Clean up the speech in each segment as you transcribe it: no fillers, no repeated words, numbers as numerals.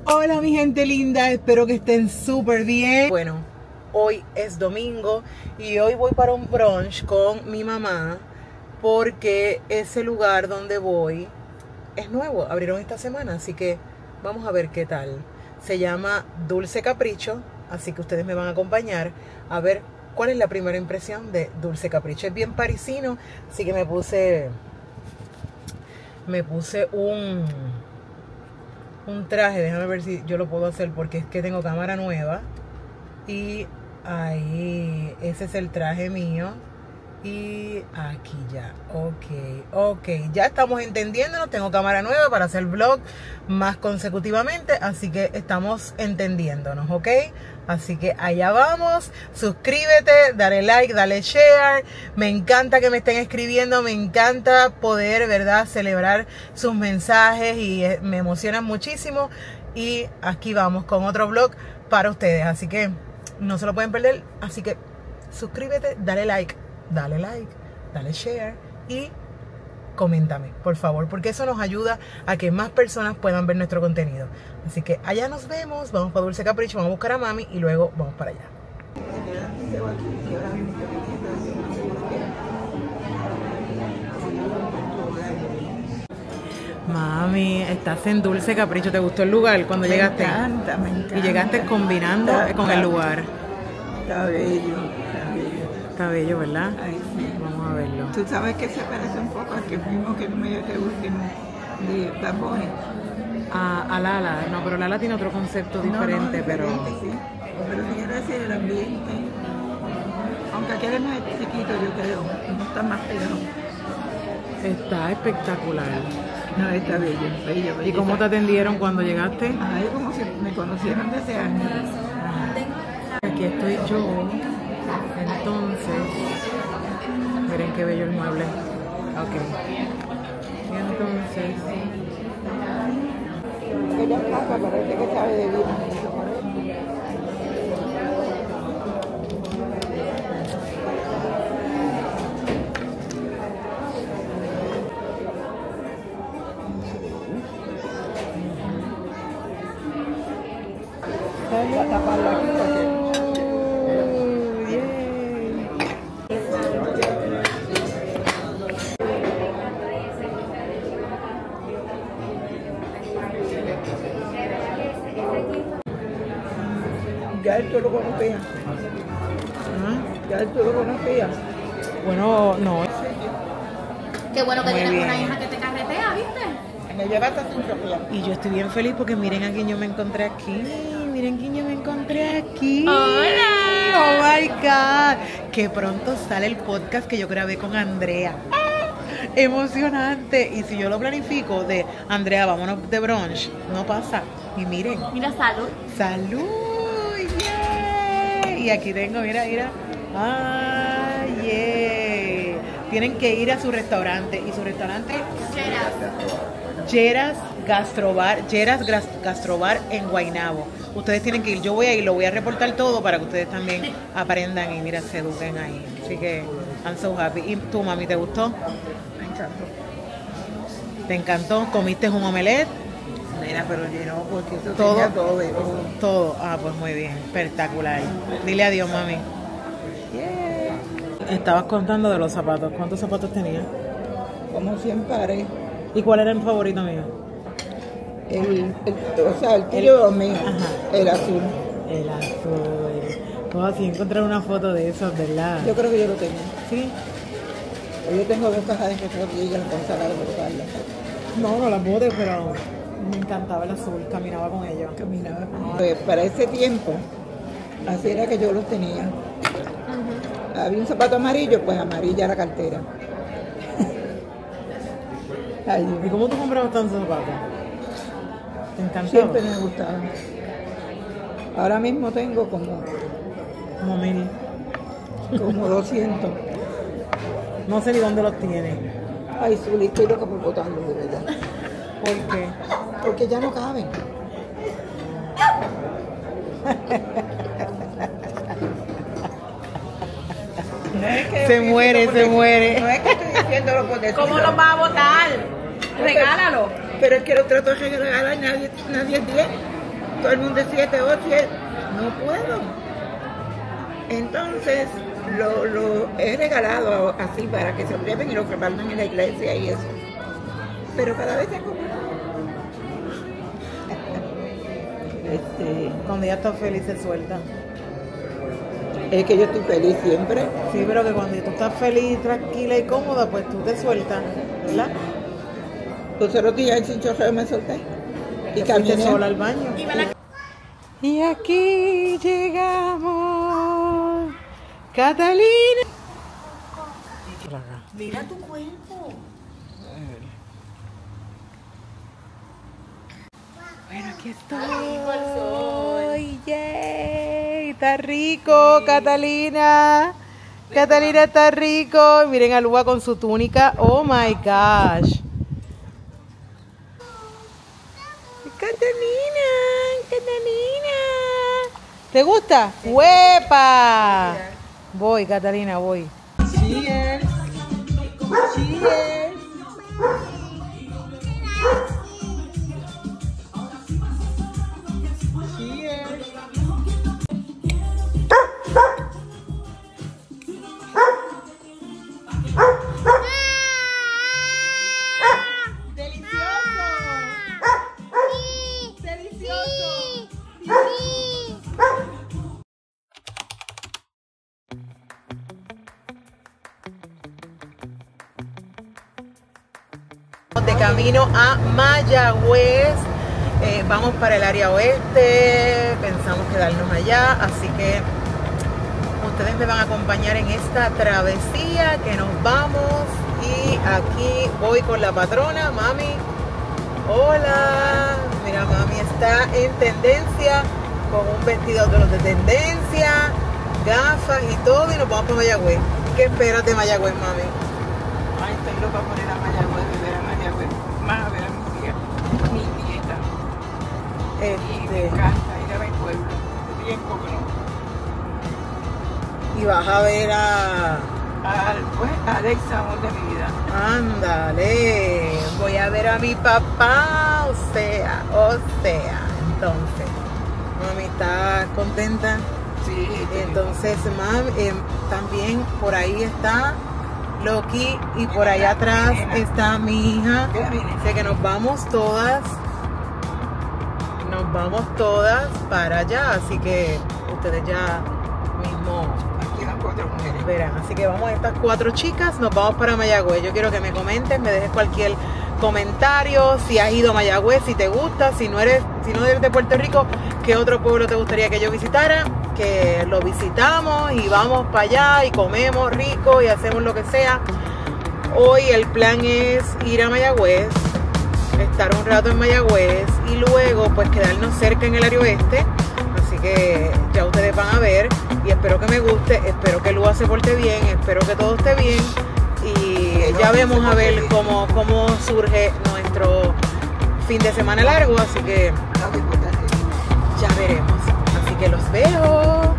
Hola mi gente linda, espero que estén súper bien. Bueno, hoy es domingo y hoy voy para un brunch con mi mamá porque ese lugar donde voy es nuevo, abrieron esta semana, así que vamos a ver qué tal. Se llama Dulce Capricho, así que ustedes me van a acompañar a ver cuál es la primera impresión de Dulce Capricho. Es bien parisino, así que me puse un traje, déjame ver si yo lo puedo hacer porque es que tengo cámara nueva y ahí, ese es el traje mío y aquí ya, ok, ya estamos entendiéndonos, tengo cámara nueva para hacer vlog más consecutivamente, así que estamos entendiéndonos, ok, así que allá vamos, suscríbete, dale like, dale share, me encanta que me estén escribiendo, me encanta poder, verdad, celebrar sus mensajes y me emocionan muchísimo y aquí vamos con otro vlog para ustedes, así que no se lo pueden perder, así que suscríbete, dale like, dale share y coméntame, por favor, porque eso nos ayuda a que más personas puedan ver nuestro contenido. Así que allá nos vemos, vamos para Dulce Capricho, vamos a buscar a mami y luego vamos para allá. Mami, estás en Dulce Capricho, ¿te gustó el lugar cuando llegaste? Me encanta. Y llegaste combinando con el lugar. Está bello. Está bello, ¿verdad? Ay, sí. Vamos a verlo. Tú sabes que se parece un poco al que fuimos que me este último de Bad Bunny. A Lala, no, pero Lala tiene otro concepto diferente, no, pero... Sí. Pero te quiero decir el ambiente. Aunque aquel es más chiquito, yo creo. No está más pegado. Está espectacular. No, está bello. ¿Y cómo te atendieron cuando llegaste? Ay, como si me conocieran desde años. Aquí estoy yo. Entonces, miren qué bello el mueble. Ok. Y entonces... Aquella placa parece que sabe de vino. Voy a taparla aquí porque... Ya él tú lo conocías. Ya él tú lo conocías. Bueno, no. Qué bueno que Muy tienes bien. una hija que te carretea, ¿viste? Me llevaste a su Sofía. Y yo estoy bien feliz porque miren a quién yo me encontré aquí. Miren quién yo me encontré aquí. ¡Hola! Oh my God. Que pronto sale el podcast que yo grabé con Andrea. Emocionante. Y si yo lo planifico de Andrea, vámonos de brunch, no pasa. Y miren. Mira, salud. ¡Salud! ¡Yeah! Y aquí tengo, mira. ¡Ah, yeah! Tienen que ir a su restaurante. Y su restaurante Lleras Gastrobar en Guaynabo. Ustedes tienen que ir, yo voy a ir, lo voy a reportar todo para que ustedes también aprendan y mira, se eduquen ahí. Así que I'm so happy. ¿Y tú, mami, te gustó? Me encantó. ¿Te encantó? ¿Comiste un omelette? Mira, pero llenó porque eso Todo. tenía todo de todo. Todo. Ah, pues muy bien, espectacular. Dile adiós, mami. Yeah. Estabas contando de los zapatos. ¿Cuántos zapatos tenías? Como 100 pares. ¿Y cuál era el favorito mío? El tuyo o mío. Ajá. El azul. El azul. Oh, sí, encontrar una foto de esos, ¿verdad? Yo creo que yo lo tengo. Sí. Yo tengo 2 cajas de rodillas con salada de buscarla. No las boté, pero me encantaba el azul. Caminaba con ellos. Caminaba. Pues para ese tiempo, así era que yo los tenía. Había un zapato amarillo, pues amarilla la cartera. Ay, ¿Y cómo tú comprabas tantos zapatos? ¿Te encantaba? siempre me gustaba. Ahora mismo tengo como Como 1000. 200. No sé ni dónde los tienes. Ay, Zuli, estoy loca por botarlos, de verdad. ¿Por qué? Porque ya no caben. No es que Se muere. No es que estoy diciéndolo por decirlo. ¿Cómo los vas a botar? Regálalo. Pero es que lo trato de regalar a nadie es bien. todo el mundo es 7, 8, no puedo. Entonces lo he regalado así para que se lo lleven y lo repartan en la iglesia y eso. Pero cada vez tengo Cuando ella está feliz se suelta. Es que yo estoy feliz siempre. Sí, pero que cuando tú estás feliz, tranquila y cómoda, pues tú te sueltas, ¿verdad? Los otros días sin chorreo me solté. Y Te fuiste caminé sola al baño. Y aquí llegamos. Catalina. Mira tu cuerpo. Bueno, aquí estoy. Yay. Está rico, Catalina. Catalina está rico. Miren a Lua con su túnica. Oh my gosh. Catalina, Catalina. ¿Te gusta? ¡Huepa! Voy, Catalina, voy. Cheers. Cheers. De camino a Mayagüez, vamos para el área oeste, pensamos quedarnos allá, así que ustedes me van a acompañar en esta travesía que nos vamos. Y aquí voy con la patrona, mami. Hola, mira, mami está en tendencia, con un vestido de los de tendencia, gafas y todo, y nos vamos para Mayagüez. ¿Qué esperas de Mayagüez, mami? Ay, estoy loca por ir a Mayagüez, de ver a Mayagüez, más a ver a mi tía, mi nieta. Y me encanta ir a mi pueblo, hace tiempo que no. Y vas a ver a... Pues, Alexa, amor de mi vida. Ándale, voy a ver a mi papá, o sea, entonces, mami está contenta. Sí. Entonces, también por ahí está Loki y por allá atrás está mi hija. Sé que nos vamos todas para allá, así que ustedes ya mismo Quedan 4 mujeres. verán. Así que vamos, estas 4 chicas, nos vamos para Mayagüez. Yo quiero que me comenten, me dejes cualquier comentario, si has ido a Mayagüez, si te gusta, si no eres de Puerto Rico, qué otro pueblo te gustaría que yo visitara, que lo visitamos y vamos para allá y comemos rico y hacemos lo que sea. Hoy el plan es ir a Mayagüez, estar un rato en Mayagüez y luego pues quedarnos cerca en el área oeste. Así que ya ustedes van a ver y espero que me guste, espero que Lua se porte bien, espero que todo esté bien y ya vemos a ver cómo surge nuestro fin de semana largo, así que ya veremos. Así que los veo.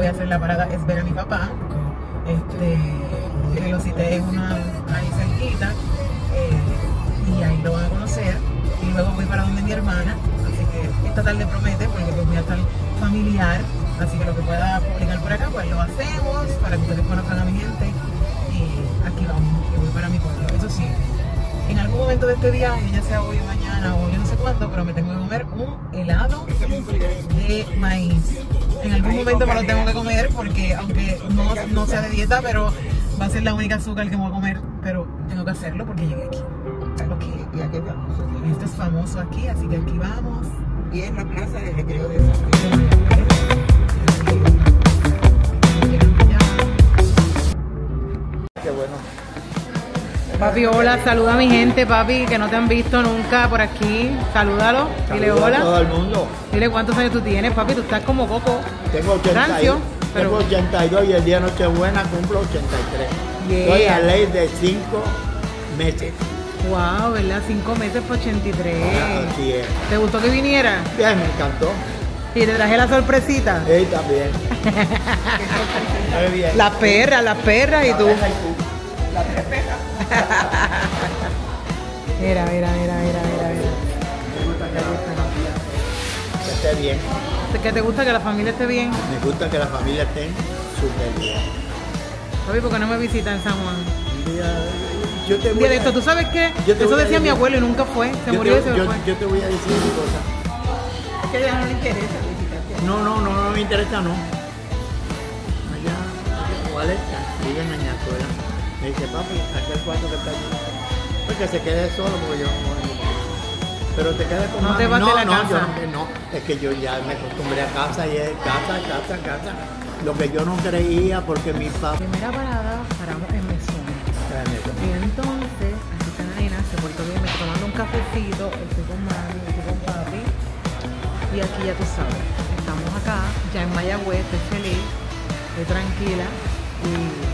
a hacer la parada es ver a mi papá, que lo cité en una ahí cerquita, y ahí lo van a conocer, y luego voy para donde mi hermana, así que esta tarde promete, porque pues voy a estar familiar, así que lo que pueda publicar por acá, pues lo hacemos, para que ustedes conozcan a mi gente, y aquí vamos, y voy para mi pueblo. Eso sí, en algún momento de este viaje, ya sea hoy o mañana o yo no sé cuándo, pero me tengo que comer un helado de maíz. En algún momento me lo tengo que comer porque aunque no sea de dieta, pero va a ser la única azúcar que me voy a comer, pero tengo que hacerlo porque llegué aquí. Y aquí es famoso. Esto es famoso aquí, así que aquí vamos. Y es la plaza de recreo de San Pedro. Qué bueno. Papi, hola, saluda a mi gente, papi, que no te han visto nunca por aquí. Salúdalo, dile Saludos hola. a todo el mundo. Dile cuántos años tú tienes, papi, tú estás como Coco. Tengo 82, Rancio, pero- tengo 82 y el día de Nochebuena cumplo 83. Yeah. Estoy a ley de 5 meses. Wow, ¿verdad? 5 meses por 83. Así es. ¿Te gustó que viniera? Bien, me encantó. Y te traje la sorpresita. Ey, también. Muy bien. Las perras y tú. Las tres pejas. Mira. Me gusta que la familia esté bien. ¿Qué te gusta que la familia esté bien? Me gusta que la familia esté súper bien. Papi, ¿por qué no me visitas en San Juan? Un día, yo te voy Mira a- esto, ¿tú sabes qué? yo te Eso voy a decía mi decir- abuelo y nunca fue. Se yo murió y te- se yo- fue. yo te voy a decir una cosa. Es que a ella no le interesa visitarte. No me interesa, no. Allá, Gualeta, vive en Añazuela. Me dice, papi, aquel cuarto que está allí. Pues que se quede solo, porque yo no voy a ir. Pero te quedas con No mami. te vas de la yo casa. no, es que yo ya me acostumbré a casa y es casa. Lo que yo no creía porque mi papá... Primera parada, paramos en Mesón. Y entonces, aquí está la nena, se portó bien, me está tomando un cafecito, estoy con mami, estoy con papi. Y aquí ya tú sabes, estamos acá, ya en Mayagüez, estoy feliz, estoy tranquila y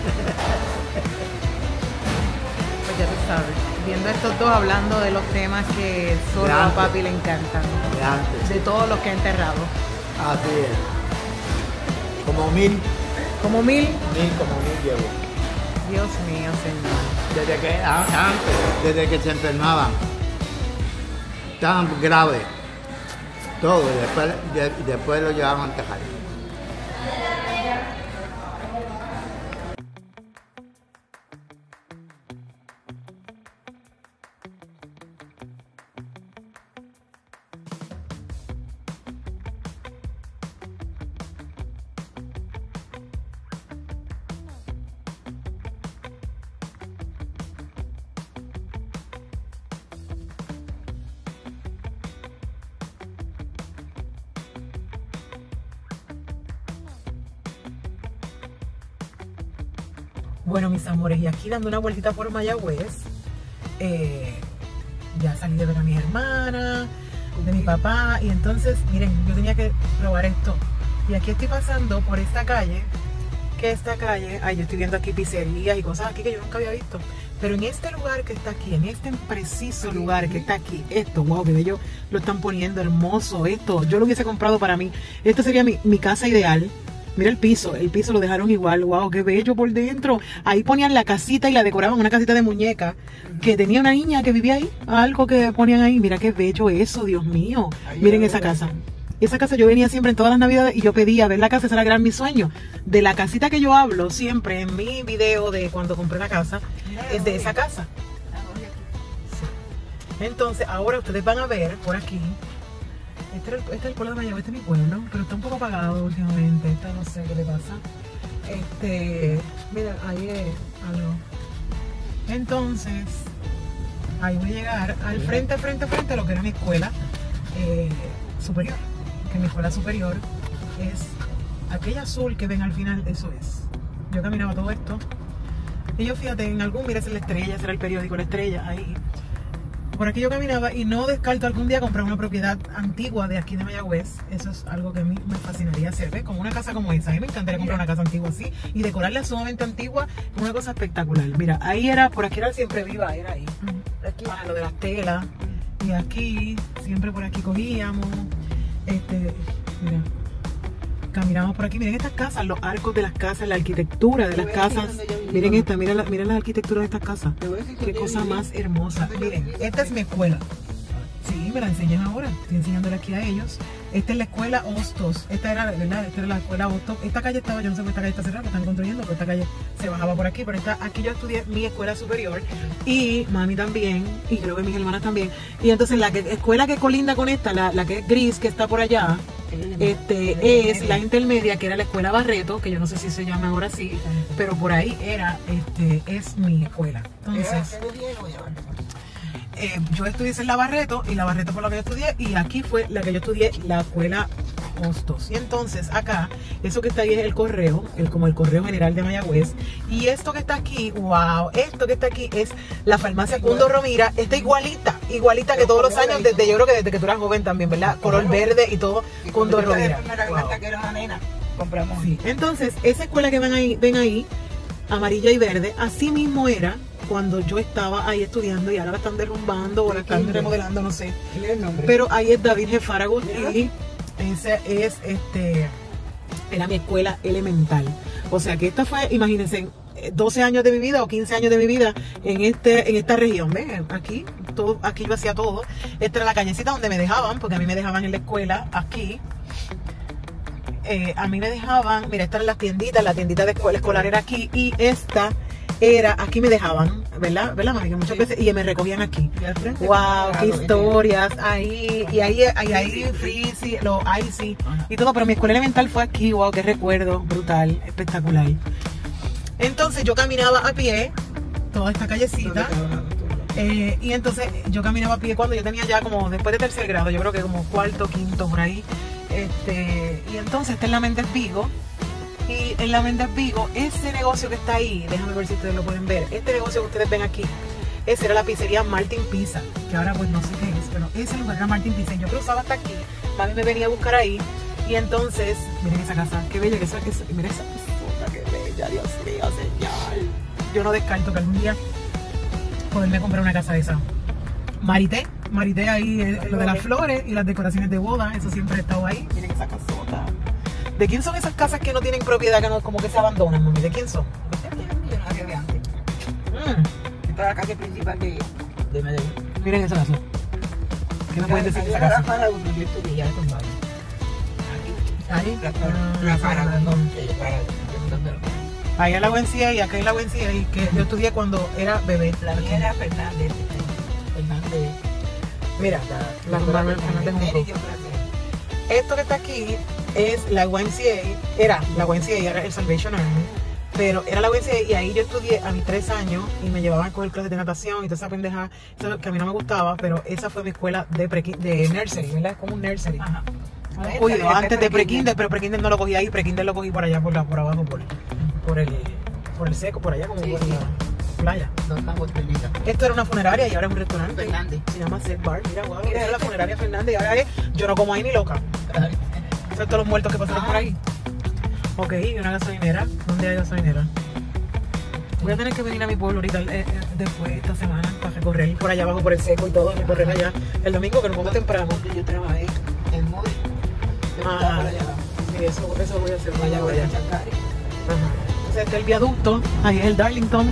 pues ya tú sabes, viendo a estos dos hablando de los temas que solo a Grande. papi le encantan, De antes. de todos los que ha enterrado. Así es. Como mil Como 1000, llevo. Dios mío, Señor. Desde que se enfermaban. Tan grave. Todo. Y después lo llevaban a Tejar. Bueno, mis amores, y aquí dando una vueltita por Mayagüez, ya salí de ver a mis hermanas, de mi papá, y entonces, miren, yo tenía que probar esto. Y aquí estoy pasando por esta calle, yo estoy viendo aquí pizzerías y cosas aquí que yo nunca había visto. Pero en este lugar que está aquí, en este preciso lugar que está aquí, esto, wow, que bello, lo están poniendo hermoso, esto, yo lo hubiese comprado para mí. Esto sería mi casa ideal. Mira el piso lo dejaron igual, wow, qué bello por dentro. Ahí ponían la casita y la decoraban, una casita de muñeca, que tenía una niña que vivía ahí, algo que ponían ahí. Mira qué bello eso, Dios mío. Miren esa casa. Esa casa yo venía siempre en todas las navidades y yo pedía ver la casa, ese era mi sueño. De la casita que yo hablo siempre en mi video de cuando compré la casa, es de esa casa. Sí. Entonces, ahora ustedes van a ver por aquí. Este es el pueblo de Mayagüez, este es mi pueblo, pero está un poco apagado últimamente. Esta no sé qué le pasa. Mira, ahí es algo. Entonces, ahí voy a llegar al frente a lo que era mi escuela superior. Que mi escuela superior es aquella azul que ven al final, eso es. Yo caminaba todo esto. Y yo, fíjate, en algún, mira, esa es la Estrella, ese era el periódico La Estrella, ahí. Por aquí yo caminaba y no descarto algún día comprar una propiedad antigua de aquí de Mayagüez. Eso es algo que a mí me fascinaría hacer, ¿ves? Como una casa como esa. A mí me encantaría comprar una casa antigua así y decorarla sumamente antigua, una cosa espectacular. Mira, ahí era, por aquí era el Siempre Viva, era ahí. Aquí, lo de las telas. Y aquí, siempre por aquí cogíamos. Mira, caminamos por aquí. Miren estas casas, los arcos de las casas, la arquitectura de las casas. Miren esta, miren la arquitectura de estas casas. Qué cosa más hermosa. Miren, esta es mi escuela. Sí, me la enseñan ahora. Estoy enseñándole aquí a ellos. Esta es la escuela Hostos. Esta era, ¿verdad? Esta era la escuela Hostos. Esta calle estaba, yo no sé por esta calle está cerrada, la están construyendo, pero esta calle se bajaba por aquí. Pero aquí yo estudié mi escuela superior y mami también, y creo que mis hermanas también. Y entonces la escuela que colinda con esta, la que es gris, que está por allá, es la intermedia, que era la escuela Barreto, que yo no sé si se llama ahora así, pero por ahí era, es mi escuela. Entonces, yo estudié en la Barreto, y la Barreto fue la que yo estudié, y aquí fue la que yo estudié, la escuela Hostos. Y entonces acá, eso que está ahí es el correo, como el correo general de Mayagüez. Y esto que está aquí, wow, esto que está aquí es la farmacia Cundo Romira. Está igualita que todos los años, yo creo que desde que tú eras joven también, ¿verdad? Color verde y todo, Cundo Romira. Hasta que era una nena, compramos. Sí. Entonces, esa escuela que ven ahí, amarilla y verde, así mismo era cuando yo estaba ahí estudiando, y ahora la están derrumbando o la están remodelando, no sé. Pero ahí es David G. Farragut, y ese es era mi escuela elemental. O sea que esta fue, imagínense, 12 años de mi vida o 15 años de mi vida en esta región. ¿Ven? Aquí yo hacía todo. Esta era la callecita donde me dejaban, porque a mí me dejaban en la escuela aquí. A mí me dejaban, mira, estas eran las tienditas, la tiendita de escuela escolar era aquí, y esta era, aquí me dejaban, ¿verdad, mami? Que muchas veces, y me recogían aquí. Wow, qué historias, ahí Freezy, los Icy y todo, pero mi escuela elemental fue aquí. Wow, qué recuerdo, brutal, espectacular. Entonces yo caminaba a pie toda esta callecita, y entonces yo caminaba a pie cuando yo tenía ya como, después de tercer grado, yo creo que como cuarto, quinto, por ahí. Y entonces esta es la Méndez Vigo. Y en la Méndez Vigo, ese negocio que está ahí, déjame ver si ustedes lo pueden ver, este negocio que ustedes ven aquí, esa era la pizzería Martin Pizza, que ahora pues no sé qué es, pero ese lugar era Martin Pizza. Yo cruzaba hasta aquí, mami me venía a buscar ahí, y entonces, miren esa casa, qué bella que es, miren esa casota, qué bella, Dios mío, señor. Yo no descarto que algún día poderme comprar una casa de esa. Marité ahí, lo de las flores y las decoraciones de boda, eso siempre ha estado ahí. Miren esa casota. ¿De quién son esas casas que no tienen propiedad, que no, como que se abandonan, mami? ¿De quién son? De antes. Esta es la calle principal de Medellín. Miren esa casa. ¿Qué me pueden decir de esa casa? Yo estudié ya con varios. Ahí. La Farragut, no. Ahí es la UNCA y acá es la UNCA, y que yo estudié cuando era bebé. La mía era Fernández. Mira, la Fernández Junco. Esto que está aquí es la YMCA, era el Salvation Army, pero era la YMCA, y ahí yo estudié a mis 3 años, y me llevaban a coger clases de natación y toda esa pendeja, que a mí no me gustaba, pero esa fue mi escuela de nursery, ¿verdad? Es como un nursery. Ajá. Cuido, antes de pre-kinder, pero pre-kinder no lo cogí ahí, pre-kinder lo cogí por allá, por abajo, por el seco, por allá, como por la playa. Esto era una funeraria y ahora es un restaurante. Fernández. Se llama Set Bar. Mira, wow, era la funeraria Fernández, y ahora es, yo no como ahí ni loca. Son todos los muertos que pasaron por ahí. Ok, y una gasolinera. ¿Dónde hay gasolinera? Voy a tener que venir a mi pueblo ahorita, después esta semana, para recorrer por allá abajo, por el seco y todo, recorrer allá el domingo, que nos vamos temprano. Yo trabajé en Mori. Sí, eso voy a hacer. Allá. Ajá. Entonces este es el viaducto, ahí es el Darlington.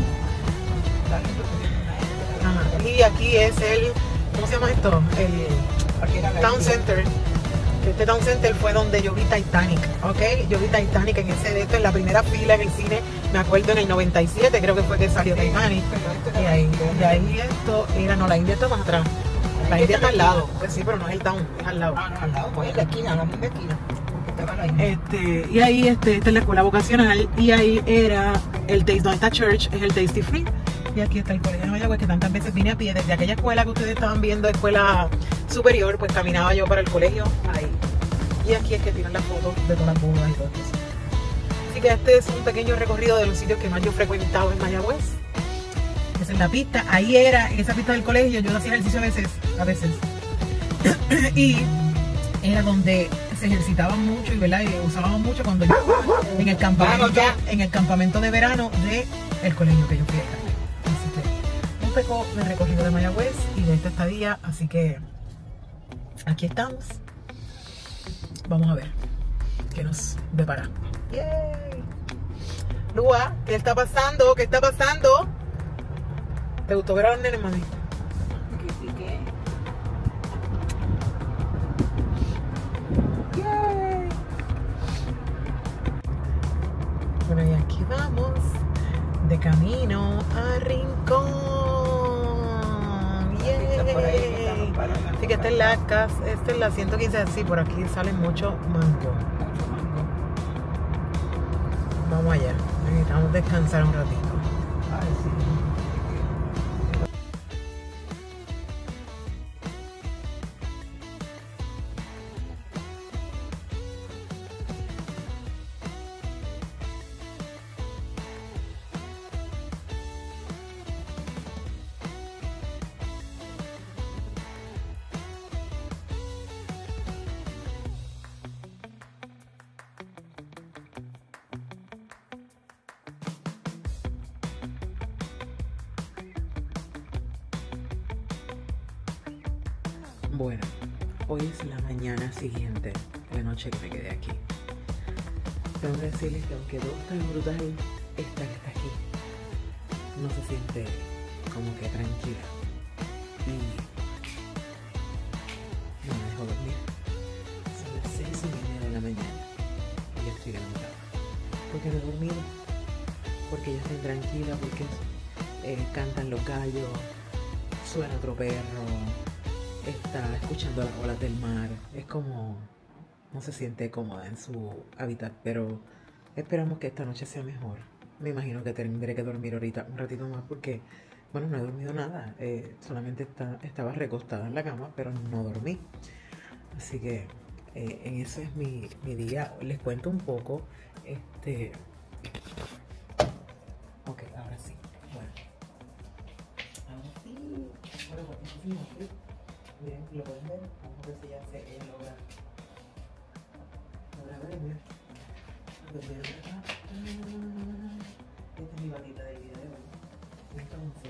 Ajá. Y aquí es ¿cómo se llama esto? El Town Center. Este Town Center fue donde yo vi Titanic, ¿ok? Yo vi Titanic en en la primera fila en el cine, me acuerdo en el 97, creo que fue que salió Titanic. Y ahí esto era, no, la India está más atrás. La India está al lado, pues sí, pero no es el Town, es al lado. Al lado, pues en la esquina, la misma esquina. Y ahí esta es la escuela vocacional, y ahí era el Taste, donde está Church, es el Tasty Free. Y aquí está el colegio de Mayagüez, que tantas veces vine a pie desde aquella escuela que ustedes estaban viendo, escuela superior, pues caminaba yo para el colegio ahí. Y aquí es que tiran las fotos de todas las bodas y todo eso. Así que este es un pequeño recorrido de los sitios que más yo frecuentaba en Mayagüez. Esa es la pista, ahí era, en esa pista del colegio, yo hacía ejercicio a veces. Y era donde se ejercitaban mucho, y ¿verdad? Y usábamos mucho cuando yo en el campamento de verano del colegio que yo fui acá. Así que un poco de recorrido de Mayagüez y de esta estadía, así que aquí estamos. Vamos a ver. que nos depara. ¡Yay! Lua, ¿qué está pasando? ¿Qué está pasando? ¿Te gustó ver a los nenes, mami? Que sí que. ¡Yay! Bueno, y aquí vamos de camino a Rincón. Está por ahí que estamos ¡Yay! parados. Así que esta es la casa, esta es la 115, así por aquí sale mucho mango. Mucho mango. Vamos allá, necesitamos descansar un ratito. Ay, sí. Bueno, hoy es la mañana siguiente de la noche que me quedé aquí. Tengo que decirles que aunque todo está brutal, esta que está aquí no se siente como que tranquila. Y no me dejó dormir. Son las 6:30 de la mañana y ya estoy levantada. ¿Por qué no he dormido? Porque ella está intranquila, porque cantan los gallos, suena otro perro, está escuchando las olas del mar. Es como no se siente cómoda en su hábitat, pero esperamos que esta noche sea mejor. Me imagino que tendré que dormir ahorita un ratito más porque, bueno, no he dormido nada. Solamente estaba recostada en la cama, pero no dormí. Así que en eso es mi día. Les cuento un poco. Ok, ahora sí. Bueno. Ahora sí. Bueno, buenísimo. Miren, lo pueden ver. Vamos a ver si ya se logra verme. Esta es mi batita del día de hoy. Entonces,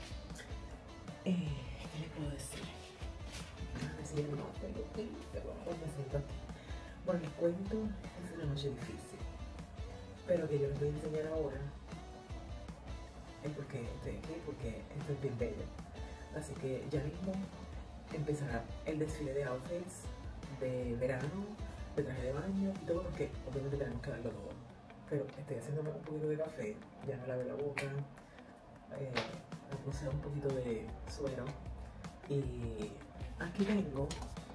¿qué les puedo decir? A ver si ya no tengo me siento aquí. Bueno, les cuento, es una noche difícil, pero que yo les voy a enseñar ahora es porque estoy aquí, porque esto es bien bello. Así que ya mismo empezará el desfile de outfits de verano, de traje de baño y todo, porque obviamente tenemos que darlo todo. Pero estoy haciéndome un poquito de café, ya me lavé la boca, me puse un poquito de suero y aquí tengo,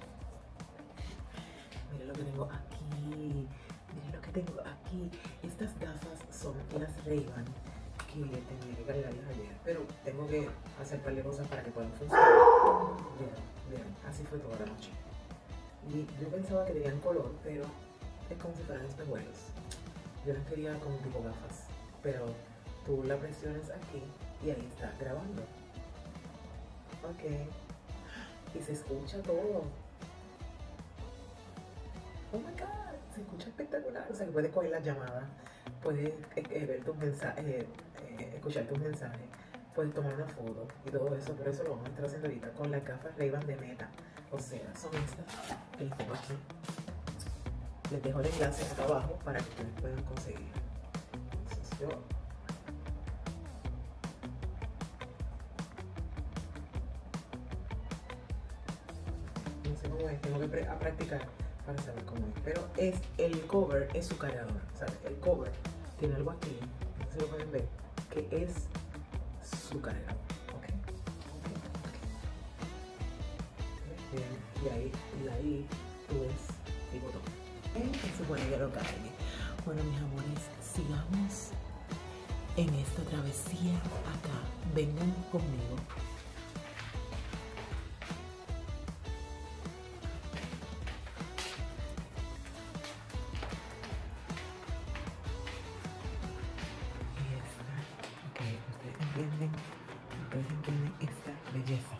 miren lo que tengo aquí, miren lo que tengo aquí. Estas gafas son las Ray-Ban que tenía que cargarlas ayer, pero tengo que hacer un par de cosas para que puedan funcionar. Bien, así fue toda la noche. Y yo pensaba que tenían color, pero es como si fueran espejuelos. Yo las quería como tipo gafas, pero tú la presionas aquí y ahí está grabando. Ok. Y se escucha todo. Oh my god, se escucha espectacular. O sea que puedes coger las llamadas, puedes ver tus mensajes, escuchar tus mensajes, puedes tomar una foto y todo eso. Pero eso lo vamos a estar haciendo ahorita con las gafas Ray-Ban de Meta. O sea, son estas que les pongo aquí. Les dejo el enlace acá abajo para que ustedes puedan conseguir. Entonces yo no sé cómo es, tengo que practicar para saber cómo es. Pero el cover es su cargador, ¿sabes? El cover tiene algo aquí, no sé si lo pueden ver, que es su cargador. Bien, y ahí tú ves el botón. Se supone que lo cargue. Bueno, mis amores, sigamos en esta travesía acá. Vengan conmigo. Ustedes entienden esta belleza.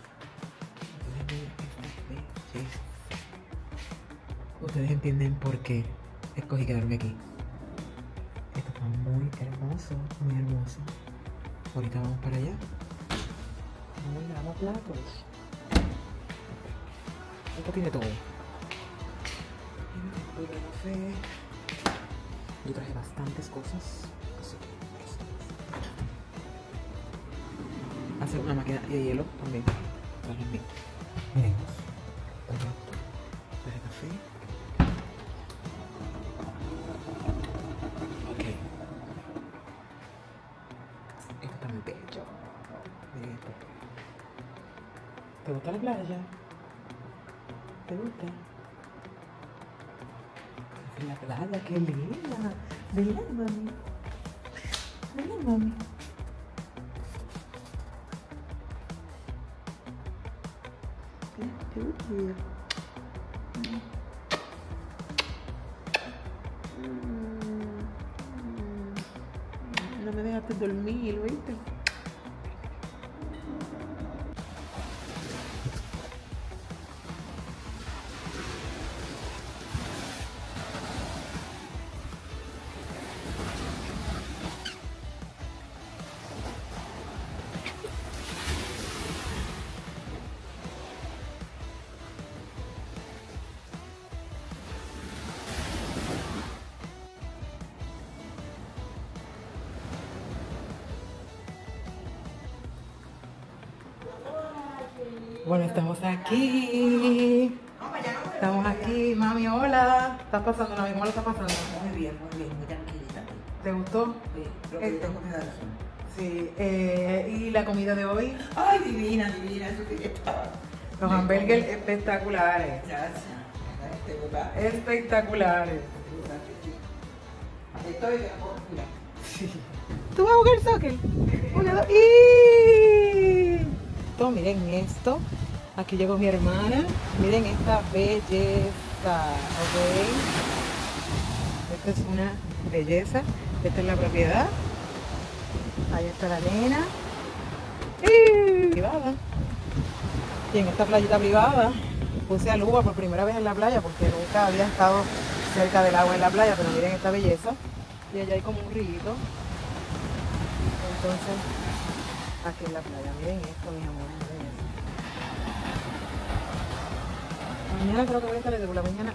Ustedes entienden por qué escogí quedarme aquí. Esto está muy hermoso, muy hermoso. Ahorita vamos para allá. Vamos a lavar platos. Esto tiene todo. Tiene café, Yo traje bastantes cosas, así que hacer una máquina de hielo también. Traje mi. Miren, traje café. Ok. Esto está muy bello. Miren esto. ¿Te gusta la playa? ¿Te gusta? La playa, qué linda. Ven, mami. Ven, mami. No me dejaste dormir, ¿viste? Bueno, estamos aquí. Estamos aquí, mami, hola. ¿Estás pasando? ¿La misma lo está pasando? Muy bien, muy tranquilita. ¿Te gustó? Sí, creo que tengo que dar. Sí. ¿Y la comida de hoy? Ay, divina, divina, eso sí que estaba. Los hamburgues espectaculares. Gracias. Este lugar. Espectaculares. Estoy de acuerdo. Mira. Sí. ¿Tú vas a jugar soccer? Una, dos, y... Miren esto. Aquí llegó mi hermana. Miren esta belleza. ¿Ok? Esta es una belleza. Esta es la propiedad. Ahí está la nena. Privada. Y en esta playita privada puse a Luba por primera vez en la playa porque nunca había estado cerca del agua en la playa. Pero miren esta belleza. Y allá hay como un río. Entonces, aquí en la playa. Miren esto, mis amores. Mañana creo que voy a estar desde por la mañana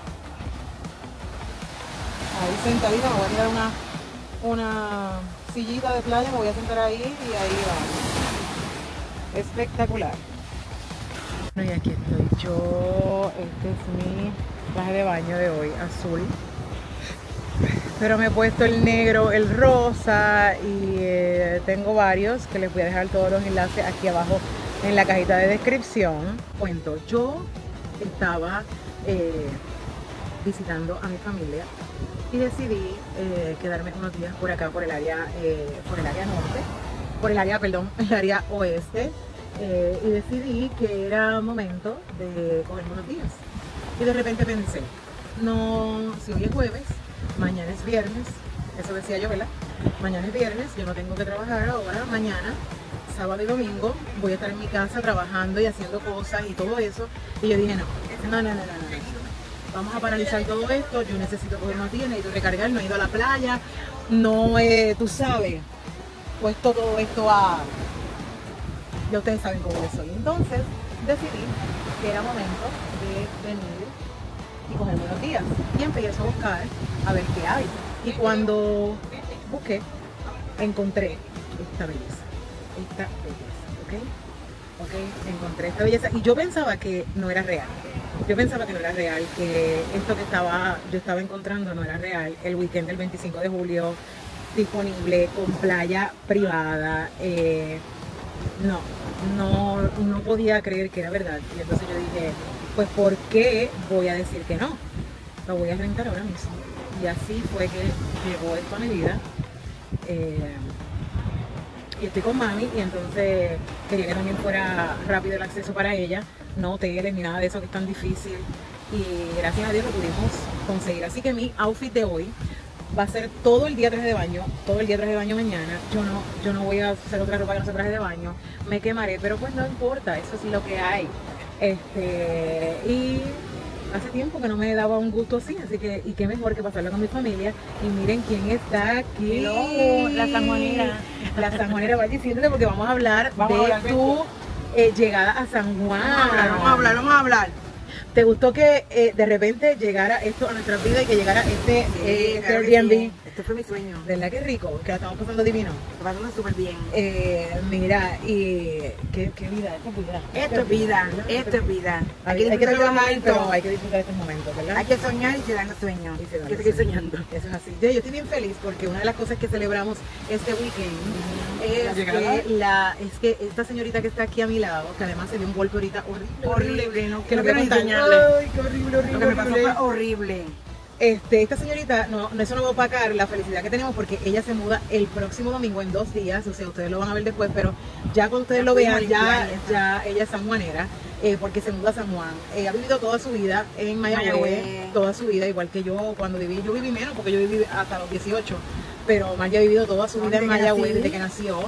ahí sentadita, me voy a tirar una sillita de playa, me voy a sentar ahí y ahí va. Espectacular. Bueno, y aquí estoy yo. Este es mi traje de baño de hoy, azul. Pero me he puesto el negro, el rosa y tengo varios que les voy a dejar todos los enlaces aquí abajo en la cajita de descripción. Cuento, yo estaba visitando a mi familia y decidí quedarme unos días por acá, por el área norte, el área oeste, y decidí que era momento de cogerme unos días. Y de repente pensé, no, si hoy es jueves, mañana es viernes, eso decía yo, ¿verdad? Mañana es viernes, yo no tengo que trabajar ahora, mañana, sábado y domingo, voy a estar en mi casa trabajando y haciendo cosas y todo eso. Y yo dije, no. Vamos a paralizar todo esto, yo necesito coger unos días, necesito recargar, no he ido a la playa, no, tú sabes, puesto todo esto a... Ya ustedes saben cómo yo soy. Entonces, decidí que era momento de venir y cogerme unos días. Y empiezo a buscar a ver qué hay. Y cuando busqué, encontré esta belleza. ¿ok? Encontré esta belleza y yo pensaba que no era real. Que esto que yo estaba encontrando no era real. El weekend del 25 de julio disponible con playa privada. No podía creer que era verdad. Y entonces yo dije, pues ¿por qué voy a decir que no? Lo voy a rentar ahora mismo. Y así fue que llegó esto a mi vida. Y estoy con mami y entonces quería que también fuera rápido el acceso para ella, no hoteles ni nada de eso que es tan difícil, y gracias a Dios lo pudimos conseguir. Así que mi outfit de hoy va a ser todo el día traje de baño, mañana. Yo no voy a hacer otra ropa que no sea traje de baño, me quemaré, pero pues no importa, eso es lo que hay. Y hace tiempo que no me daba un gusto así que, y qué mejor que pasarlo con mi familia. Y miren quién está aquí. Hello, la sanjuanera. La sanjuanera, vaya siéntate porque vamos a hablar de tu llegada a San Juan. Vamos a hablar. ¿Te gustó que de repente llegara esto a nuestras vidas y que llegara este Claro que Airbnb. sí. Este fue mi sueño. ¿Verdad que rico? Que la estamos pasando divino. Lo pasamos súper bien. Mira, y qué vida, qué vida. Esto es vida, esto es vida. Hay que trabajar, pero hay que disfrutar estos momentos, ¿verdad? Hay que soñar y se dan los sueños. Y se dan Hay que los seguir sueños. soñando. Eso es así. Yo estoy bien feliz porque una de las cosas que celebramos este weekend es que esta señorita que está aquí a mi lado, que además se dio un golpe ahorita horrible, no que quiero voy a contar. enseñarle. Ay, qué horrible. Lo que me pasó fue horrible. Esta señorita, no, eso no va a opacar la felicidad que tenemos porque ella se muda el próximo domingo en 2 días, o sea, ustedes lo van a ver después, pero ya cuando ustedes lo vean, ya ella es sanjuanera, porque se muda a San Juan. Ha vivido toda su vida en Mayagüez, toda su vida, igual que yo cuando viví, yo viví menos porque yo viví hasta los 18, pero Maya ha vivido toda su vida en Mayagüez desde que nació.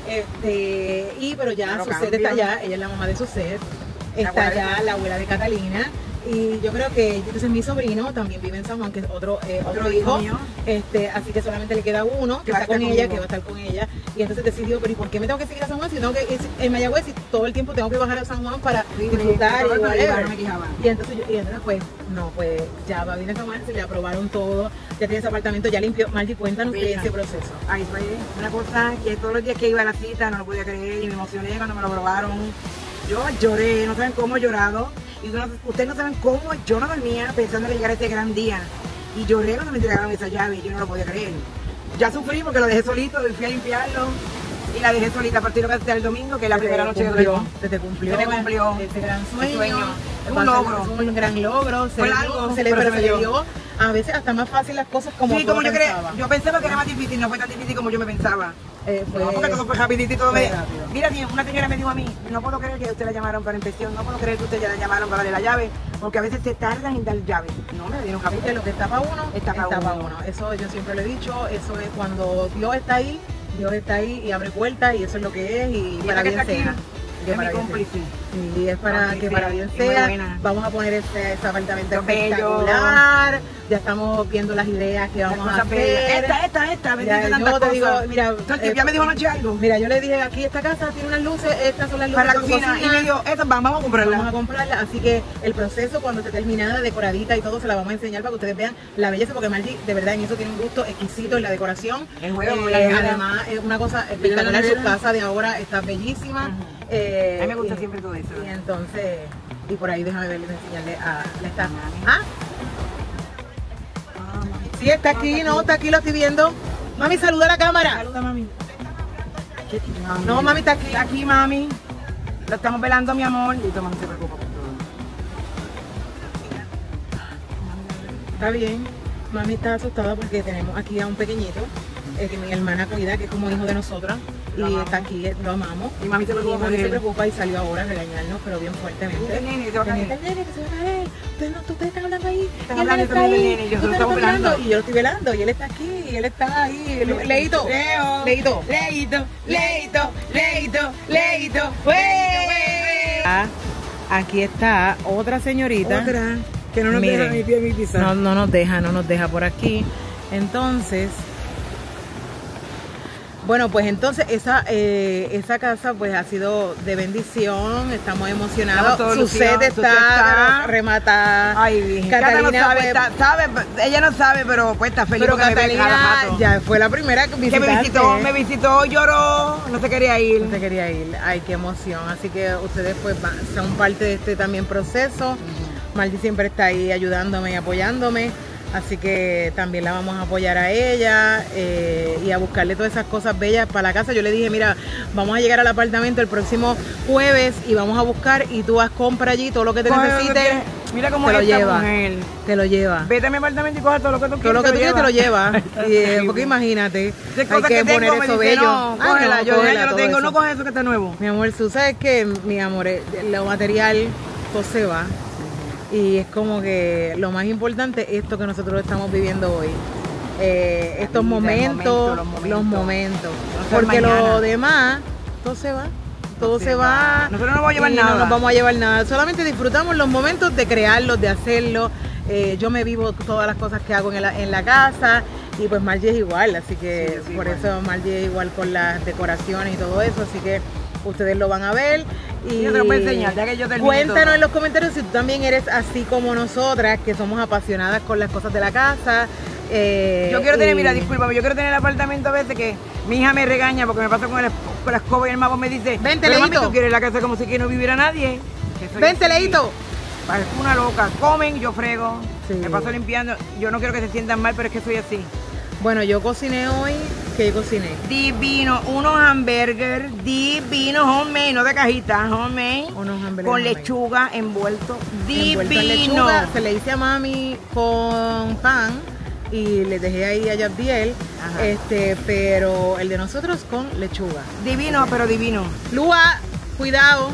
Pero ya su set está allá, ella es la mamá de su set, está allá la abuela de Catalina. Y yo creo que entonces mi sobrino también vive en San Juan, que es otro hijo mío. Así que solamente le queda uno que está con ella, que va a estar con ella. Y entonces decidió, pero ¿y por qué me tengo que seguir a San Juan si tengo que ir en Mayagüez y todo el tiempo tengo que bajar a San Juan para disfrutar y whatever? Y entonces pues ya va a venir a San Juan, se le aprobaron todo, ya tiene ese apartamento, ya limpió. Margie, cuéntanos de ese proceso. Ay, fue una cosa que todos los días que iba a la cita no lo podía creer y me emocioné cuando me lo aprobaron. Yo lloré, no saben cómo he llorado. Y ustedes no saben cómo yo no dormía pensando que llegara este gran día. Y lloré cuando me entregaron esa llave y yo no lo podía creer. Ya sufrí porque lo dejé solito y fui a limpiarlo. Y la dejé solita a partir del domingo, que es la primera noche de verano. Se te cumplió ese gran sueño. Es un logro. Es un gran logro. Fue largo, se le dio a veces hasta más fácil las cosas como sí, como yo pensaba. Yo pensaba que era más difícil, no fue tan difícil como yo me pensaba. No, porque todo fue rapidito y todo rápido. Mira, una señora me dijo a mí, no puedo creer que usted la llamaron para inspección, no puedo creer que usted ya la llamaron para darle la llave, porque a veces se tardan en dar llave. No, me dieron rapidito. Lo que está para uno, está para uno. Eso yo siempre lo he dicho, eso es cuando Dios está ahí y abre puertas y eso es lo que es y para bien sea. Es mi cómplice. Sí, es para que para bien sea. Vamos a poner ese apartamento espectacular. Ya estamos viendo las ideas que vamos a hacer. Esta, me dice yo te digo, mira, ya me dijo anoche algo. Mira, yo le dije, aquí esta casa tiene unas luces, estas son las luces para la cocina. Y me dijo, vamos a comprarla. Así que el proceso cuando esté terminada, decoradita y todo, se la vamos a enseñar para que ustedes vean la belleza, porque Margie de verdad en eso tiene un gusto exquisito en la decoración. Además es una cosa espectacular, su casa de ahora está bellísima. A mí me gusta siempre todo eso. Y entonces, y por ahí déjame verles, enseñarle a esta. Sí, está aquí, está aquí, lo estoy viendo. Mami, saluda a la cámara. Saluda, mami. No, mami, está aquí. Está aquí, mami. Lo estamos velando, mi amor. Y mami se preocupa por todo. Está bien. Mami está asustada porque tenemos aquí a un pequeñito, que mi hermana cuida, que es como hijo de nosotras. Y está aquí, lo amamos. Y mami se preocupa y salió ahora a regañarnos, pero bien fuertemente. El nene que se va a caer. El nene que se va a caer. Ustedes están hablando ahí. Están hablando del nene, yo lo estamos velando. Y yo lo estoy velando, y él está aquí, y él está ahí. Leito. Aquí está otra señorita. Otra, que no nos deja ni pie ni pisar. No nos deja por aquí. Entonces... Bueno, pues entonces esa casa pues ha sido de bendición, estamos emocionados, su set está rematada. Ay, bien. Catalina no sabe, ella no sabe, pero pues está feliz. Pero Catalina ya fue la primera que me visitó, lloró, no se quería ir. Ay, qué emoción, así que ustedes pues son parte de este también proceso. Margie siempre está ahí ayudándome y apoyándome. Así que también la vamos a apoyar a ella y a buscarle todas esas cosas bellas para la casa. Yo le dije, mira, vamos a llegar al apartamento el próximo jueves y vamos a buscar y tú vas compra allí todo lo que te necesites. Mira cómo te lo lleva. Te lo lleva. Vete a mi apartamento y coge todo lo que tú quieres. Todo lo que tú quieres te lo lleva. Porque imagínate, hay que poner eso bello. No, cógela, yo lo tengo, no coge eso que está nuevo. Mi amor, tú sabes que, mi amor, lo material, todo se va. Y es como que lo más importante es esto que nosotros estamos viviendo hoy. Estos momentos, los momentos. Porque lo demás, todo se va. Todo se va. Nosotros no vamos a llevar nada. No nos vamos a llevar nada. Solamente disfrutamos los momentos de crearlos, de hacerlo. Yo me vivo todas las cosas que hago en la casa. Y pues Margie es igual. Así que por eso Margie es igual con las decoraciones y todo eso. Así que ustedes lo van a ver. Y yo te lo voy a enseñar, ya que yo termine cuéntanos todo. en los comentarios si tú también eres así como nosotras, que somos apasionadas con las cosas de la casa. Yo quiero tener, y- mira, discúlpame, yo quiero tener el apartamento a veces que mi hija me regaña porque me paso con la escoba y el mago me dice, Vente, pero mami, Leito. tú quieres la casa como si que no viviera nadie. Que soy Vente, así. Leito. Parezco una loca, comen, yo frego, Sí. me paso limpiando, yo no quiero que se sientan mal, pero es que soy así. Bueno, yo cociné hoy. ¿Qué cociné? Divino, unos hamburgers divinos, homemade, no de cajita, homemade, Unos hamburguesas con homemade. lechuga envuelto, Envuelto en divino. lechuga, se le hice a mami con pan y le dejé ahí a Yabdiel, Ajá. pero el de nosotros con lechuga. Divino, pero divino. Lua, cuidado.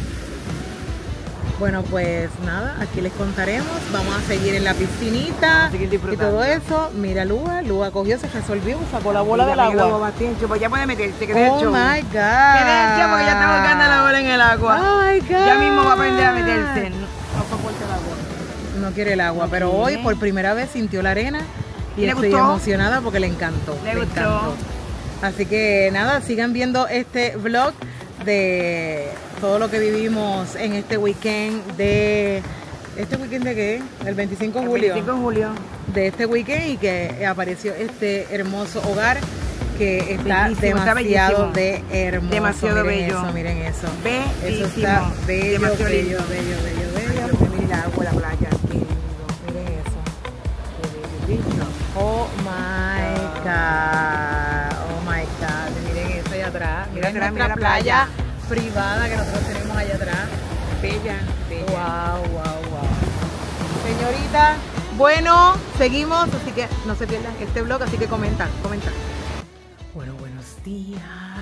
Bueno, pues nada, aquí les contaremos. Vamos a seguir en la piscinita Vamos a seguir y disfrutando. todo eso. Mira, Lua cogió, se resolvió, sacó la bola del agua. Pues ya puede meterse, que de Oh hecho. my God. Que de hecho, porque ya está buscando la bola en el agua. Oh my God. Ya mismo va a aprender a meterse. No soporta el agua. No quiere el agua, No pero quiere. hoy por primera vez sintió la arena y ¿Le estoy gustó? emocionada porque le encantó. Le gustó. encantó. Así que nada, sigan viendo este vlog de todo lo que vivimos en este weekend de... ¿Este weekend de qué? El 25 de El julio. 25 de julio. De este weekend y que apareció este hermoso hogar que está Bellísimo, está demasiado bellísimo. de hermoso. Demasiado miren bello. Eso, miren eso. Bellísimo. Eso está bello, Demasiado bello, lindo. bello, bello, Ay, bello. Dios mío, mira el agua, la playa. Qué lindo, miren eso. Qué bello, lindo. Oh my God. Oh my God. Miren eso allá atrás. Mira Miren atrás, nuestra mira la playa playa. privada que nosotros tenemos allá atrás. Bella, bella. Wow, wow, wow. Señorita, bueno, seguimos, así que no se pierdan este vlog, así que comenta. Bueno, buenos días.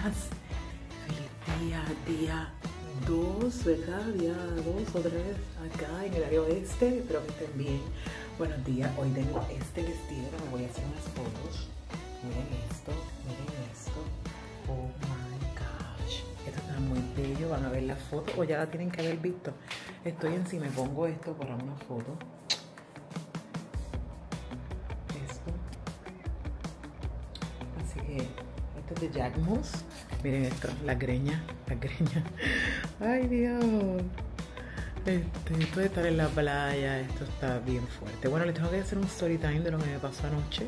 Feliz día 2, ¿verdad? Día 2 otra vez acá en el área oeste. Espero que estén bien. Buenos días. Hoy tengo este vestido que me voy a hacer unas fotos. Miren esto, miren esto. Oh my gosh. Esto está muy bello. Van a ver la foto o ya la tienen que haber visto. Estoy en si me pongo esto para una foto. Esto. Así que esto es de Jack Moss. Miren esto, la greña. Ay, Dios. Esto de estar en la playa, esto está bien fuerte. Bueno, les tengo que hacer un story time de lo que me pasó anoche.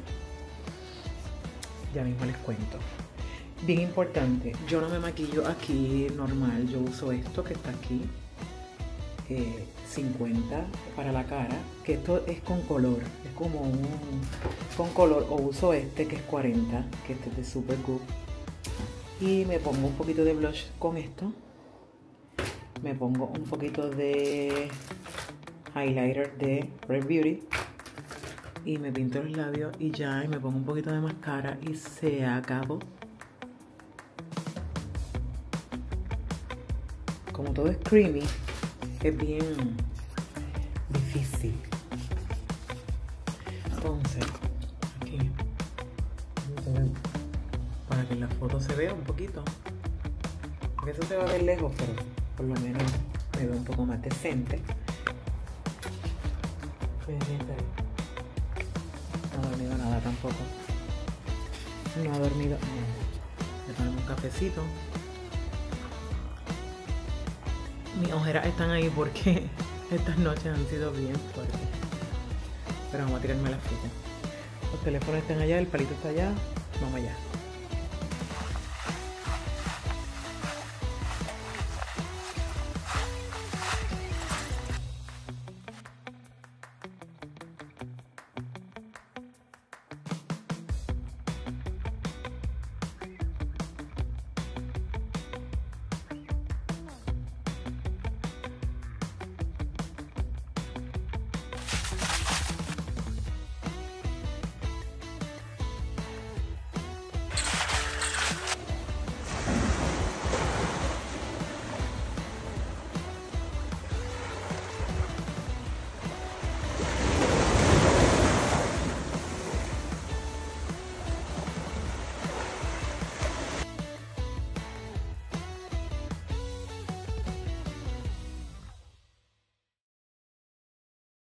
Ya mismo les cuento. Bien importante, yo no me maquillo aquí normal, yo uso esto que está aquí, 50 para la cara, que esto es con color, es como con color, o uso este que es 40, que este es de Supergoop, y me pongo un poquito de blush con esto, me pongo un poquito de highlighter de Red Beauty, y me pinto los labios y ya, y me pongo un poquito de máscara y se acabó. Como todo es creamy, es bien difícil. Entonces, aquí, para que la foto se vea un poquito. Porque eso se va a ver lejos, pero por lo menos me veo un poco más decente. No ha dormido nada tampoco. No ha dormido nada. Le ponemos un cafecito. Mis ojeras están ahí porque estas noches han sido bien fuertes. Pero vamos a tirarme la fruta. Los teléfonos están allá, el palito está allá. Vamos allá.